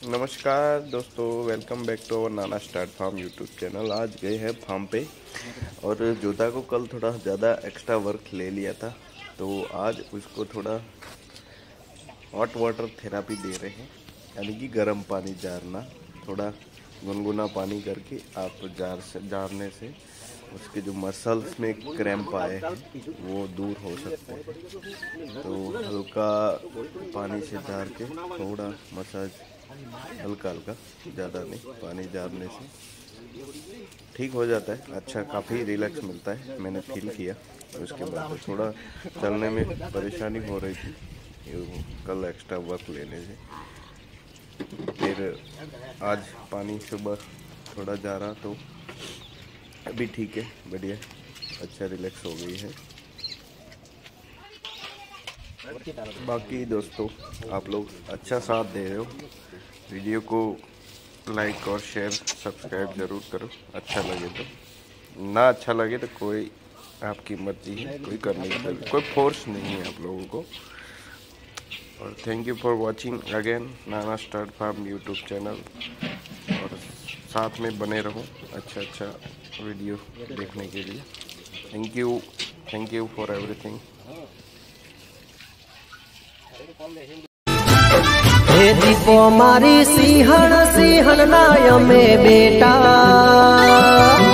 नमस्कार दोस्तों, welcome back to our Nana start farm YouTube channel. आज गए हैं फार्म पे और जोधा को कल थोड़ा ज़्यादा एक्स्ट्रा वर्क ले लिया था, तो आज उसको थोड़ा हॉट वाटर थेरापी दे रहे हैं, यानी कि गर्म पानी जारना। थोड़ा गुनगुना पानी करके आप जारने से उसके जो मसल्स में क्रैम्प आए हैं वो दूर हो सकते हैं। तो हल्का पानी से जार के थोड़ा मसाज, हल्का हल्का, ज़्यादा नहीं, पानी जारने से ठीक हो जाता है। अच्छा, काफ़ी रिलैक्स मिलता है, मैंने फील किया। उसके बाद थोड़ा चलने में परेशानी हो रही थी कल एक्स्ट्रा वर्क लेने से। फिर आज पानी सुबह थोड़ा जा रहा तो अभी ठीक है, बढ़िया, अच्छा रिलैक्स हो गई है। बाकी दोस्तों, आप लोग अच्छा साथ दे रहे हो, वीडियो को लाइक और शेयर सब्सक्राइब ज़रूर करो। अच्छा लगे तो, ना अच्छा लगे तो कोई आपकी मर्जी है, कोई करने की कोई फोर्स नहीं है आप लोगों को। और thank you for watching again Nana start farm YouTube channel, और साथ में बने रहो अच्छा वीडियो देखने के लिए। Thank you for everything. Hey दीपो मारी सिंहण सिंहण नाय में बेटा।